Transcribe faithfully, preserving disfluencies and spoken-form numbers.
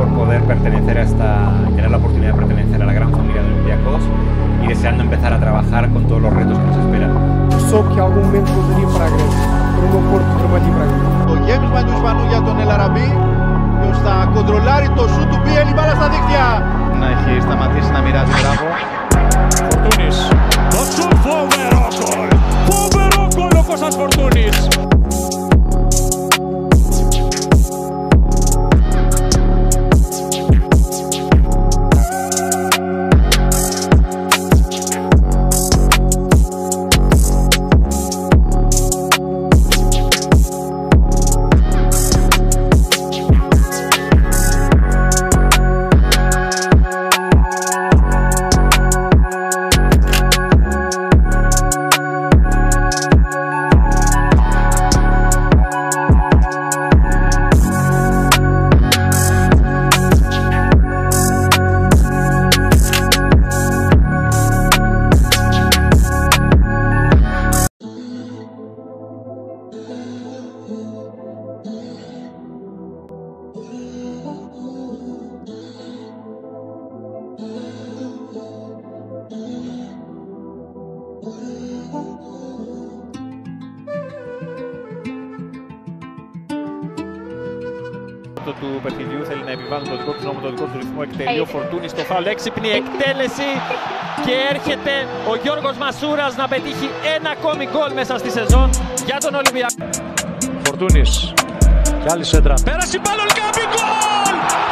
por poder pertenecer a esta, tener la oportunidad de pertenecer a la gran familia de Olympiacos y deseando empezar a trabajar con todos los retos que nos esperan. Soube que em algum momento voltaria para a Grécia, para o meu corpo de trabalho e para a Grécia. Το γέμισμα του Ισπανού για τον Ελαραμπή, ποιος θα κοντρολάρει το σούτ του Μπιέλη, μπάλα στα δίχτυα. Να έχει σταματήσει να μοιράζει μπράβο. Φορτούνης, το σούτ, φοβερό γκολ! Φοβερό γκολ ο Κώστας Φορτούνης! του παιχνιδιού θέλει να επιβάλλει το δικό του νόμο, το δικό του ρυθμό. Εκτελεί ο Φορτούνης στο φάουλ, έξυπνη εκτέλεση και έρχεται ο Γιώργος Μασούρας να πετύχει ένα ακόμη γκολ μέσα στη σεζόν για τον Ολυμπιακό. Φορτούνης, κι άλλη σέντρα. Πέρασε η μπάλα, Ολυμπιακός, γκολ!